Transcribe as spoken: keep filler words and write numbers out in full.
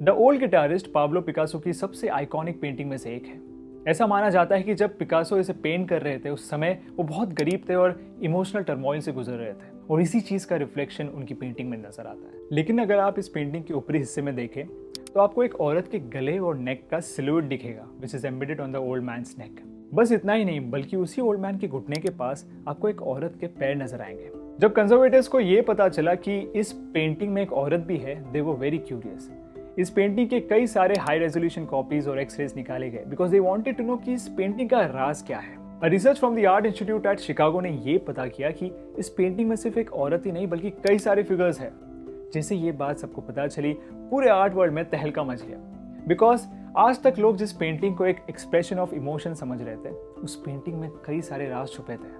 The old guitarist Pablo Picasso की सबसे iconic painting में से एक है। ऐसा माना जाता है कि जब पिकासो इसे पेंट कर रहे थे उस समय वो बहुत गरीब थे और इमोशनल टर्मोइल से गुजर रहे थे, और इसी चीज का रिफ्लेक्शन उनकी पेंटिंग में नजर आता है। लेकिन अगर आप इस पेंटिंग के ऊपरी हिस्से में देखें तो आपको एक औरत के गले और नेक का सिलुएट दिखेगा, which is embedded on the old man's neck. बस इतना ही नहीं, बल्कि उसी ओल्ड मैन के घुटने के पास आपको एक औरत के पैर नजर आएंगे। जब कंजर्वेटर्स को ये पता चला कि इस पेंटिंग में एक औरत भी है, दे वर वेरी क्यूरियस। इस पेंटिंग के कई सारे हाई रेजोल्यूशन कॉपीज और एक्सरेज निकाले गए because they wanted to know कि इस पेंटिंग का राज क्या है। Research from the Art Institute at Chicago ने ये पता किया कि इस पेंटिंग में सिर्फ एक औरत ही नहीं बल्कि कई सारे फिगर्स हैं। जैसे ये बात सबको पता चली, पूरे आर्ट वर्ल्ड में तहलका मच गया, बिकॉज आज तक लोग जिस पेंटिंग को एक एक्सप्रेशन ऑफ इमोशन समझ रहे थे, उस पेंटिंग में कई सारे राज छुपे थे।